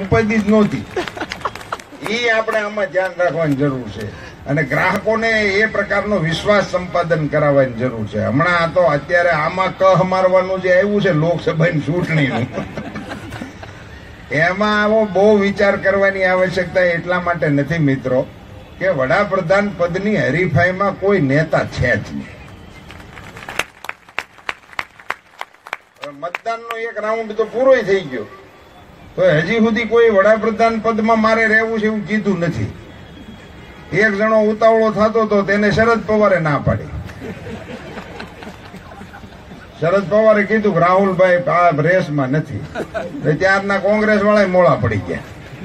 ઉપાધિ જ નહોતી. એ આપણે આમાં ધ્યાન રાખવાની જરૂર છે અને ગ્રાહકોને એ પ્રકારનો વિશ્વાસ સંપાદન કરાવવાની જરૂર છે. હમણાં તો અત્યારે આમાં કહ મારવાનું જે આવ્યું છે લોકસભાની ચૂંટણીનું, એમાં આવો બહુ વિચાર કરવાની આવશ્યકતા એટલા માટે નથી મિત્રો કે વડાપ્રધાન પદની હરીફાઈમાં કોઈ નેતા છે જ નહીં. મતદાનનો એક રાઉન્ડ તો પૂરો થઈ ગયો, તો હજી સુધી કોઈ વડાપ્રધાન પદમાં મારે રહેવું છે એવું કીધું નથી. એક જણો ઉતાવળો થતો હતો, તેને શરદ પવારે ના પાડી. શરદ પવારે કીધું કે રાહુલભાઈ આ રેસમાં નથી. ત્યારના કોંગ્રેસ વાળા મોડા પડી ગયા.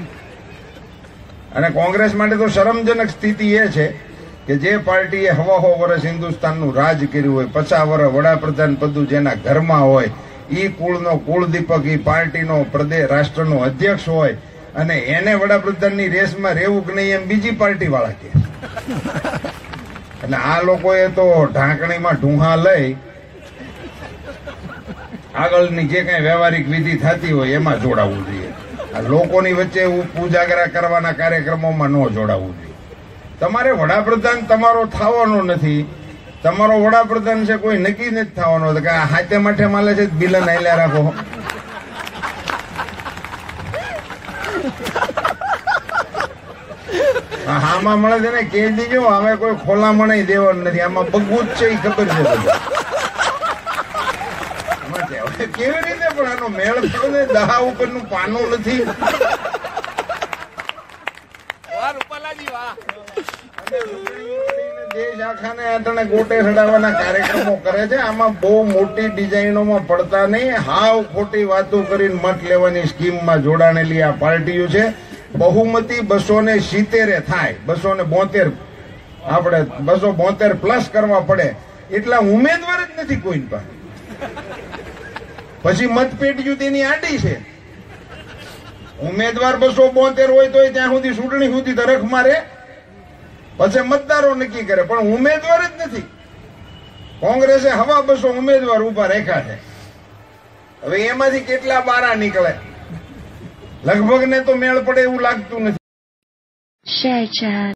અને કોંગ્રેસ માટે તો શરમજનક સ્થિતિ એ છે કે જે પાર્ટીએ હવાહો વર્ષ હિન્દુસ્તાનનું રાજ કર્યું હોય, 50 વર્ષ વડાપ્રધાન પદ જેના ઘરમાં હોય, ઈ કુળનો કુળદીપક, ઈ પાર્ટીનો પ્રદેશ રાષ્ટ્રનો અધ્યક્ષ હોય અને એને વડાપ્રધાનની રેસમાં રહેવું કે નહીં એમ બીજી પાર્ટી વાળા કે. એટલે આ લોકોએ તો ઢાંકણીમાં ઢૂંહા લઈ આગળની જે કઈ વ્યવહારિક વિધિ થતી હોય એમાં જોડાવવું જોઈએ. આ લોકોની વચ્ચે પૂજાગરા કરવાના કાર્યક્રમોમાં ન જોડાવવું જોઈએ. તમારે વડાપ્રધાન તમારો થવાનો નથી. તમારો વડાપ્રધાન છે કોઈ નક્કી નથી થવાનો કે આ હાથે માઠે માલે છે બિલન આયલા રાખો. આમાં મળે છે ને કહી દીજો, હવે કોઈ ખોલામણ દેવાનું નથી. આમાં બગવું જ છે એ ખબર છે બધું. કેવી રીતે પણ આનો મેળ થયો ને, દહા ઉપરનું પાનું નથી. દેશ આખાને આટણે ગોટે ચડાવવાના કાર્યક્રમો કરે છે. આમાં બહુ મોટી ડિઝાઇનોમાં પડતા નહીં, હાવ ખોટી વાતો કરીને મત લેવાની સ્કીમમાં જોડાણેલી આ પાર્ટીઓ છે. બહુમતી 270 થાય, 272 આપણે 272 પ્લસ કરવા પડે એટલા ઉમેદવાર જ નથી કોઈ પાસે. પછી મતપેટીયું તેની આડી છે. ઉમેદવાર 272 હોય તો ત્યાં સુધી ચૂંટણી સુધી તરખ મારે, પછી મતદારો નક્કી કરે, પણ ઉમેદવાર જ નથી. કોંગ્રેસે હવા 200 ઉમેદવાર ઉભા રાખ્યા છે. હવે એમાંથી કેટલા બારા નીકળે લગભગ ને તો મેળ પડે એવું લાગતું નથી.